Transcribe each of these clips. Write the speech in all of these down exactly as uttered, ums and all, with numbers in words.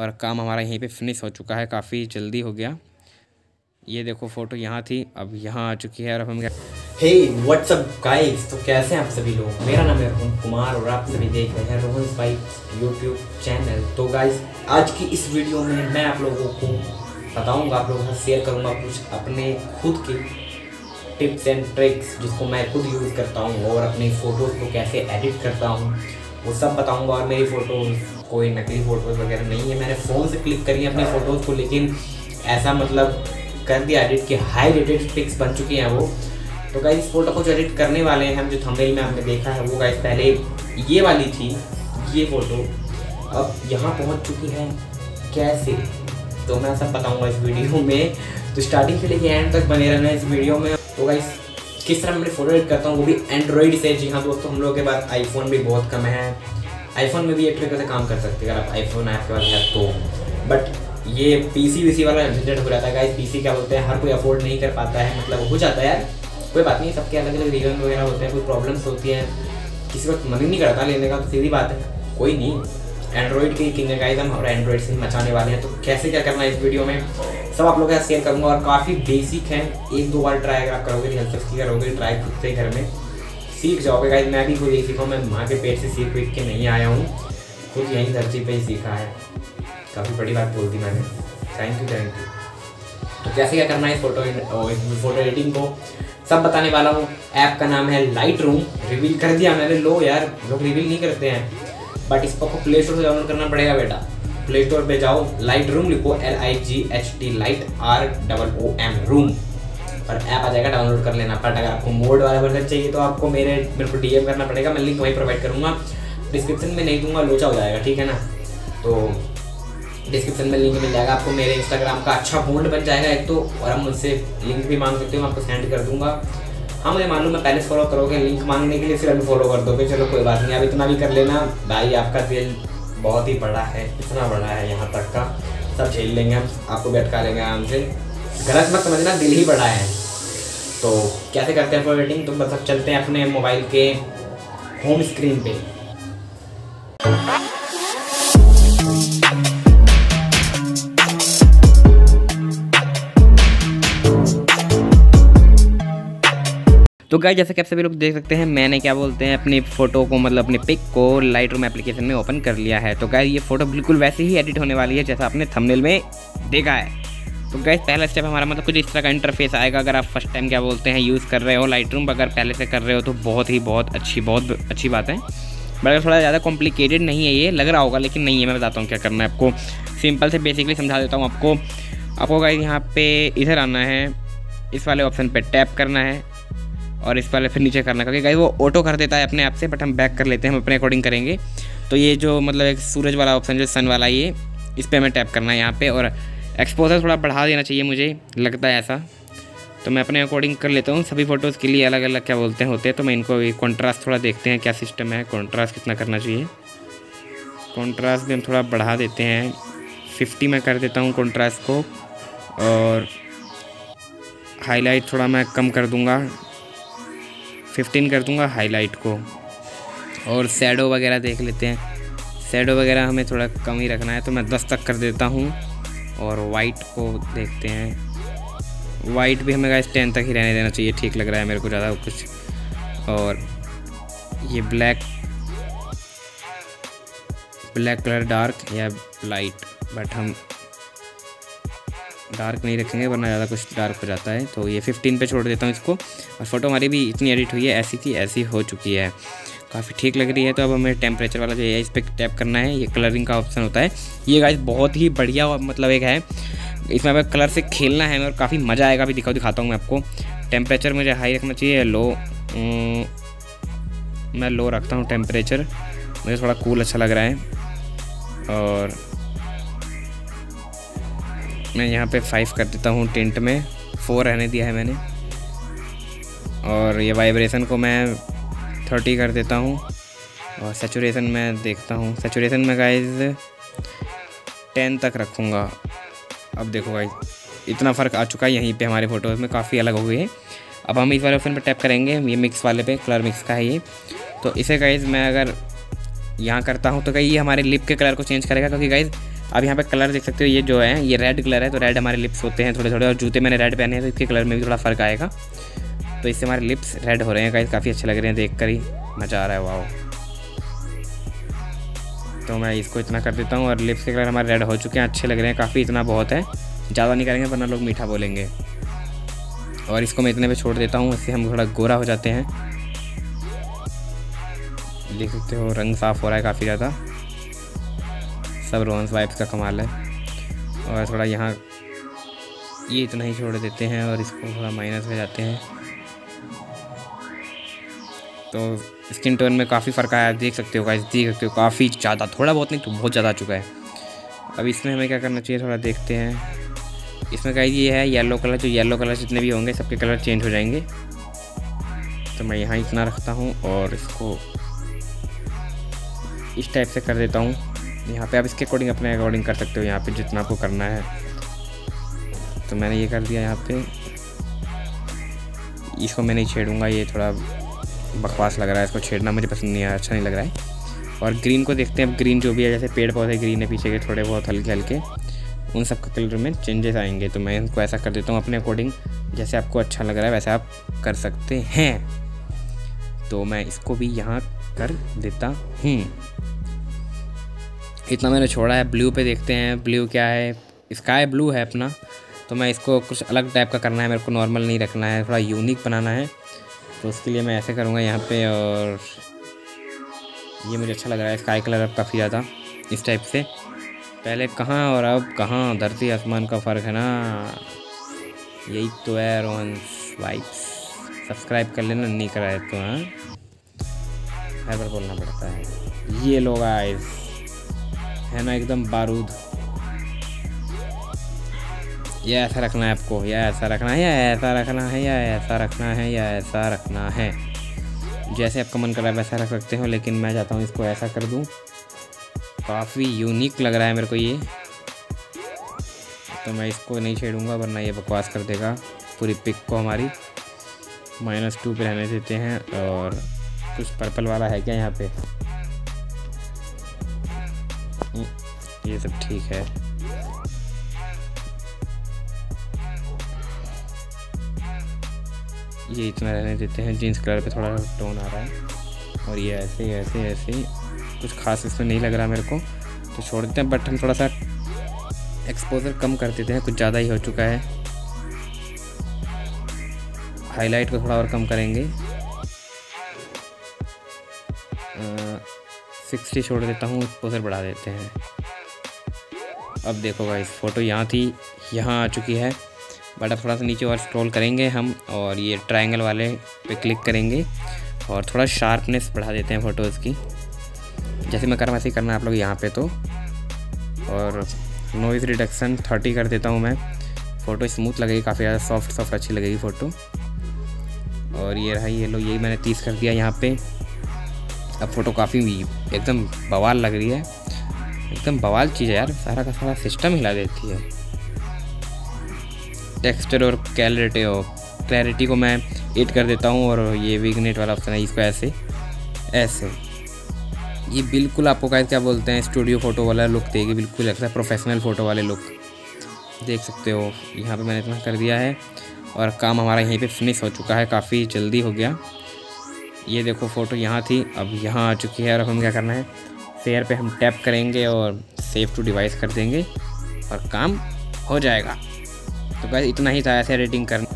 और काम हमारा यहीं पे फिनिश हो चुका है, काफ़ी जल्दी हो गया। ये देखो फ़ोटो यहाँ थी, अब यहाँ आ चुकी है और अब हम हे व्हाट्सअप गाइस, तो कैसे हैं आप सभी लोग। मेरा नाम है रोहन कुमार और आप सभी देख रहे हैं रोहन बाइक यूट्यूब चैनल। तो गाइस आज की इस वीडियो में मैं आप लोगों को बताऊंगा, आप लोगों से शेयर करूंगा कुछ अपने खुद के टिप्स एंड ट्रिक्स जिसको मैं खुद यूज़ करता हूं, और अपनी फ़ोटोज़ को कैसे एडिट करता हूं वो सब बताऊंगा। और मेरी फ़ोटोज़ कोई नकली फ़ोटोज़ वगैरह नहीं है, मैंने फ़ोन से क्लिक करी है अपनी फ़ोटोज़ को, लेकिन ऐसा मतलब कर दिया एडिट कि हाई रेटेड पिक्स बन चुकी हैं वो। तो गाइस इस फोटो को जो एडिट करने वाले हैं हम, जो थंबनेल में आपने देखा है वो गाइस पहले ये वाली थी ये फ़ोटो, अब यहाँ पहुँच चुकी है कैसे, तो मैं सब बताऊँगा इस वीडियो में। तो स्टार्टिंग से लेके एंड तक बने रहना इस वीडियो में। तो गाइस किस तरह मैं फ़ोटो एडिट करता हूँ वो भी एंड्रॉइड से। जी हाँ दोस्तों, हम लोगों के पास आईफोन भी बहुत कम है, आईफोन में भी एक तरीके से काम कर सकते हैं अगर आप आईफोन आपके पास है तो। बट ये पीसी वीसी वाला झंझट हो जाता है गाइस, पीसी क्या बोलते हैं हर कोई अफोर्ड नहीं कर पाता है, मतलब हो जाता है यार, कोई बात नहीं, सबके अलग अलग रीजन वगैरह होते हैं, कोई प्रॉब्लम्स होती हैं, किसी को मन ही नहीं करता लेने का, तो सीधी बात है, कोई नहीं। एंड्रॉइड के किंग है गाइस हम, और एंड्रॉइड से ही मचाने वाले हैं। तो कैसे क्या करना है इस वीडियो में सब आप लोगों के साथ शेयर करूँगा, और काफ़ी बेसिक है, एक दो बार ट्राई अगर आप करोगे, हेल्प की करोगे ट्राई खुद से घर में सीख जाओगे गाइस। मैं भी खुद यही सीखा हूँ, मैं माँ के पेट से सीख सीख के नहीं आया हूँ, खुद यहीं धरती पर ही सीखा है। काफ़ी बड़ी बात बोल दी मैंने, थैंक यू थैंक यू। तो कैसे क्या करना है इस फोटो इस फोटो एडिटिंग को सब बताने वाला हूँ। ऐप का नाम है लाइट रूम, रिवील कर दिया मैंने, लो यार लोग रिवील नहीं करते हैं, बट इसको आपको प्ले स्टोर से डाउनलोड करना पड़ेगा बेटा। प्ले स्टोर पे जाओ, लाइट रूम लिखो, L I G H T light R double O M room, और ऐप आ जाएगा, डाउनलोड कर लेना। बट अगर आपको मोड वाला वर्जन चाहिए तो आपको मेरे मेरे को डी एम करना पड़ेगा, मैं लिंक वहीं प्रोवाइड करूँगा, डिस्क्रिप्शन में नहीं दूंगा, लोचा हो जाएगा, ठीक है ना। तो डिस्क्रिप्शन में लिंक मिल जाएगा आपको, मेरे इंस्टाग्राम का अच्छा बॉन्ड बन जाएगा एक तो, और हम मुझसे लिंक भी मांग सकते हो, मैं आपको सेंड कर दूंगा। हाँ मुझे मालूम है पहले फॉलो करोगे लिंक मांगने के लिए, फिर अभी फॉलो कर दोगे, चलो कोई बात नहीं, अब इतना भी कर लेना भाई, आपका दिल बहुत ही बड़ा है, इतना बड़ा है यहाँ तक का, सब झेल लेंगे हम, आपको भी अटका लेंगे आराम से, गलत मत समझना, दिल ही बड़ा है। तो कैसे करते हैं फोटो एडिटिंग, तो बस अब चलते हैं अपने मोबाइल के होम स्क्रीन पे। तो गाइस जैसे कि आप सभी लोग देख सकते हैं, मैंने क्या बोलते हैं अपनी फ़ोटो को, मतलब अपने पिक को लाइट रूम एप्लीकेशन में ओपन कर लिया है। तो गाइस ये फ़ोटो बिल्कुल वैसे ही एडिट होने वाली है जैसा आपने थंबनेल में देखा है। तो गाइस पहला स्टेप हमारा मतलब कुछ इस तरह का इंटरफेस आएगा, अगर आप फर्स्ट टाइम क्या बोलते हैं यूज़ कर रहे हो लाइट रूम, अगर पहले से कर रहे हो तो बहुत ही बहुत अच्छी बहुत अच्छी बात है। बट अगर थोड़ा ज़्यादा कॉम्प्लिकेटेड नहीं है, ये लग रहा होगा लेकिन नहीं है, मैं बताता हूँ क्या करना है आपको, सिंपल से बेसिकली समझा देता हूँ आपको। आपको गाइस यहाँ पे इधर आना है, इस वाले ऑप्शन पे टैप करना है, और इस वाले फिर नीचे करना, क्योंकि गाइस वो ऑटो कर देता है अपने आप से, बट हम बैक कर लेते हैं, हम अपने अकॉर्डिंग करेंगे। तो ये जो मतलब एक सूरज वाला ऑप्शन जो सन वाला, ये इस पर हमें टैप करना है यहाँ पे, और एक्सपोजर थोड़ा बढ़ा देना चाहिए, मुझे लगता है ऐसा, तो मैं अपने अकॉर्डिंग कर लेता हूँ। सभी फ़ोटोज़ के लिए अलग अलग क्या बोलते हैं होते हैं, तो मैं इनको कॉन्ट्रास्ट थोड़ा देखते हैं क्या सिस्टम है, कॉन्ट्रास्ट कितना करना चाहिए। कॉन्ट्रास्ट भी हम थोड़ा बढ़ा देते हैं, फिफ्टी में कर देता हूँ कॉन्ट्रास्ट को, और हाईलाइट थोड़ा मैं कम कर दूँगा, फिफ्टीन कर दूंगा हाईलाइट को। और शैडो वगैरह देख लेते हैं, शैडो वगैरह हमें थोड़ा कम ही रखना है, तो मैं दस तक कर देता हूँ। और वाइट को देखते हैं, वाइट भी हमें गाइस टेन तक ही रहने देना चाहिए, ठीक लग रहा है मेरे को ज़्यादा कुछ। और ये ब्लैक ब्लैक कलर डार्क या लाइट, बट हम डार्क नहीं रखेंगे वरना ज़्यादा कुछ डार्क हो जाता है, तो ये फिफ्टीन पे छोड़ देता हूँ इसको। और फोटो हमारी भी इतनी एडिट हुई है, ऐसी की ऐसी हो चुकी है, काफ़ी ठीक लग रही है। तो अब हमें टेम्परेचर वाला जो है इस पर टैप करना है, ये कलरिंग का ऑप्शन होता है, ये गाइस बहुत ही बढ़िया मतलब एक है, इसमें हमें कलर से खेलना है और काफ़ी मज़ा आएगा। अभी दिखाओ दिखाता हूँ मैं आपको। टेम्परेचर मुझे हाई रखना चाहिए, लो मैं लो रखता हूँ टेम्परेचर, मुझे थोड़ा कूल अच्छा लग रहा है। और मैं यहाँ पे फाइव कर देता हूँ, टिंट में फोर रहने दिया है मैंने, और ये वाइब्रेशन को मैं थर्टी कर देता हूँ, और सैचुरेशन में देखता हूँ, सैचुरेशन में गाइस टेन तक रखूँगा। अब देखो गाइस इतना फ़र्क आ चुका है, यहीं पे हमारे फ़ोटोज़ में काफ़ी अलग हो गई है। अब हम इस वाले ऑप्शन पे टैप करेंगे, ये मिक्स वाले पे, कलर मिक्स का है ये। तो इसे गाइस मैं अगर यहाँ करता हूँ तो कहीं ये हमारे लिप के कलर को चेंज करेगा, क्योंकि गाइस अब यहाँ पे कलर देख सकते हो, ये जो है ये रेड कलर है, तो रेड हमारे लिप्स होते हैं थोड़े थोड़े, और जूते मैंने रेड पहने हैं तो इसके कलर में भी थोड़ा फ़र्क आएगा, तो इससे हमारे लिप्स रेड हो रहे हैं गाइस, काफ़ी अच्छे लग रहे हैं, देख कर ही मज़ा आ रहा है, वाओ। तो मैं इसको इतना कर देता हूँ, और लिप्स के कलर हमारे रेड हो चुके हैं, अच्छे लग रहे हैं काफ़ी, इतना बहुत है, ज़्यादा नहीं करेंगे वरना लोग मीठा बोलेंगे। और इसको मैं इतने पे छोड़ देता हूँ, इससे हम थोड़ा गोरा हो जाते हैं। देख सकते हो रंग साफ़ हो रहा है काफ़ी ज़्यादा, सब रोहन्स वाइब्स का कमाल है। और थोड़ा यहाँ ये इतना ही छोड़ देते हैं, और इसको थोड़ा माइनस में जाते हैं, तो स्किन टोन में काफ़ी फ़र्क आया, देख सकते हो गाइस, देख सकते हो काफ़ी ज़्यादा, थोड़ा बहुत नहीं तो बहुत ज़्यादा आ चुका है। अब इसमें हमें क्या करना चाहिए, थोड़ा देखते हैं। इसमें गाइस ये है येलो कलर, जो येलो कलर जितने भी होंगे सबके कलर चेंज हो जाएंगे, तो मैं यहाँ इतना रखता हूँ और इसको इस टाइप से कर देता हूँ। यहाँ पे आप इसके अकॉर्डिंग अपने अकॉर्डिंग कर सकते हो, यहाँ पे जितना आपको करना है, तो मैंने ये कर दिया। यहाँ पे इसको मैं नहीं छेड़ूंगा, ये थोड़ा बकवास लग रहा है, इसको छेड़ना मुझे पसंद नहीं है, अच्छा नहीं लग रहा है। और ग्रीन को देखते हैं, अब ग्रीन जो भी है, जैसे पेड़ पौधे ग्रीन है पीछे के थोड़े बहुत हल्के हल्के, उन सब का कलर में चेंजेस आएंगे, तो मैं इनको ऐसा कर देता हूँ अपने अकॉर्डिंग, जैसे आपको अच्छा लग रहा है वैसे आप कर सकते हैं। तो मैं इसको भी यहाँ कर देता हूँ, इतना मैंने छोड़ा है। ब्लू पे देखते हैं, ब्लू क्या है, स्काई ब्लू है अपना, तो मैं इसको कुछ अलग टाइप का करना है, मेरे को नॉर्मल नहीं रखना है, थोड़ा यूनिक बनाना है, तो उसके लिए मैं ऐसे करूँगा यहाँ पे। और ये मुझे अच्छा लग रहा है स्काई कलर अब काफ़ी ज़्यादा इस टाइप से, पहले कहाँ और अब कहाँ, धरती आसमान का फ़र्क है ना, यही तो है रोहन्स वाइब्स। सब्सक्राइब कर लेना, नहीं करा है तो हाँ, हर बार बोलना पड़ता है। ये लो गाइस, है ना एकदम बारूद, ये ऐसा रखना है आपको, या ऐसा रखना है, या ऐसा रखना है, या ऐसा रखना है, या ऐसा रखना है, जैसे आपका मन कर रहा है वैसा रख सकते हो, लेकिन मैं चाहता हूँ इसको ऐसा कर दूँ, काफ़ी यूनिक लग रहा है मेरे को ये, तो मैं इसको नहीं छेड़ूंगा वरना ये बकवास कर देगा पूरी पिक को हमारी। माइनस टू पे रहने देते हैं। और कुछ पर्पल वाला है क्या यहाँ पे, ये सब ठीक है। ये इतना रहने देते हैं, जीन्स कलर पे थोड़ा टोन आ रहा है, और ये ऐसे ऐसे ऐसे कुछ खास इसमें नहीं लग रहा मेरे को, तो छोड़ देते हैं। बट हम थोड़ा सा एक्सपोजर कम कर देते हैं, कुछ ज़्यादा ही हो चुका है। हाईलाइट को थोड़ा और कम करेंगे, सिक्सटी छोड़ देता हूँ, एक्सपोजर बढ़ा देते हैं। अब देखो गाइस, फ़ोटो यहाँ थी, यहाँ आ चुकी है, बट अब थोड़ा सा नीचे और स्क्रॉल करेंगे हम, और ये ट्रायंगल वाले पे क्लिक करेंगे और थोड़ा शार्पनेस बढ़ा देते हैं फ़ोटोज़ की, जैसे मैं कर रहा हूँ वैसे ही करना है आप लोग यहाँ पे तो। और नॉइज़ रिडक्शन थर्टी कर देता हूँ मैं, फ़ोटो स्मूथ लगेगी, काफ़ी ज़्यादा सॉफ्ट सॉफ्ट अच्छी लगेगी फ़ोटो। और ये रहा ये लो, यही मैंने तीस कर दिया यहाँ पे। अब फ़ोटो काफ़ी एकदम बवाल लग रही है, एकदम बवाल चीज़ है यार, सारा का सारा सिस्टम हिला देती है। टेक्सचर और क्लैरिटी और क्लैरिटी को मैं एट कर देता हूँ, और ये विग्नेट वाला ऑप्शन है, इसको ऐसे ऐसे ये बिल्कुल आपको क्या क्या बोलते हैं स्टूडियो फ़ोटो वाला लुक देगी, बिल्कुल लगता है प्रोफेशनल फ़ोटो वाले लुक, देख सकते हो। यहाँ पे मैंने इतना कर दिया है, और काम हमारा यहीं पे फिनिश हो चुका है, काफ़ी जल्दी हो गया। ये देखो फ़ोटो यहाँ थी, अब यहाँ आ चुकी है, और हम क्या करना है, शेयर पे हम टैप करेंगे और सेव टू डिवाइस कर देंगे, और काम हो जाएगा। तो गाइस इतना ही था ऐसे एडिटिंग करना।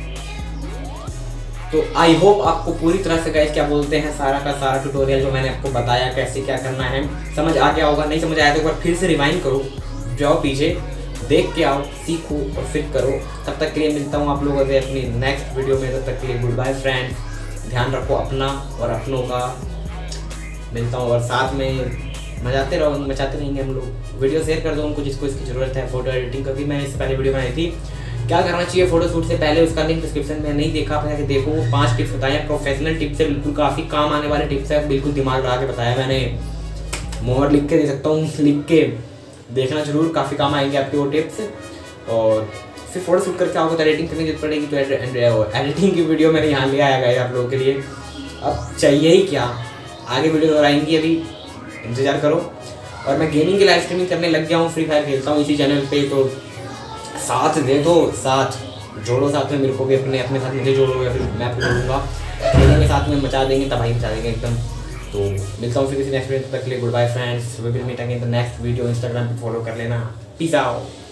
तो आई होप आपको पूरी तरह से गाइस क्या बोलते हैं सारा का सारा ट्यूटोरियल जो मैंने आपको बताया कैसे क्या करना है समझ आ गया होगा। नहीं समझ आया तो एक बार फिर से रिवाइंड करो, जाओ पीछे देख के आओ, सीखो और फिर करो। तब तक के लिए मिलता हूँ आप लोगों से अपनी नेक्स्ट वीडियो में, तब तक के लिए गुड बाय फ्रेंड्स। ध्यान रखो अपना और अपनों का। मिलता हूँ और साथ में मचाते रहो, मचाते रहेंगे हम लोग। वीडियो शेयर कर दो उनको जिसको इसकी ज़रूरत है फोटो एडिटिंग का। भी मैंने इससे पहले वीडियो बनाई थी क्या करना चाहिए फोटो शूट से पहले, उसका लिंक डिस्क्रिप्शन में नहीं देखा आपने देखो। वो पांच टिप्स बताए हैं, प्रोफेशनल टिप्स है, बिल्कुल काफ़ी काम आने वाले टिप्स है, बिल्कुल दिमाग लगा के बताया मैंने। मोहर लिख के दे सकता हूँ, लिख के देखना जरूर, काफ़ी काम आएंगे आपके वो टिप्स। और फिर फोटो शूट करके आओगे तो एडिटिंग करने की जरूरत पड़ेगी, तो एडिटिंग की वीडियो मैंने यहाँ ले आया गया आप लोगों के लिए। अब चाहिए ही क्या, आगे वीडियो और आएंगी, अभी इंतज़ार करो। और मैं गेमिंग की लाइव स्ट्रीमिंग करने लग गया हूँ, फ्री फायर खेलता हूँ इसी चैनल पे, तो साथ दे दो, साथ जोड़ो साथ में मेरे को भी, अपने अपने साथ मुझे जोड़ो या फिर मैं आपको जोड़ूंगा, खेलेंगे साथ में, मचा देंगे, तबाही मचा देंगे एकदम। तो मिलता हूँ फिर किसी नेक्स्ट वीडियो, तक के लिए good bye friends, we will meet again in the next video. Instagram पे फॉलो कर लेना, पीस आउट।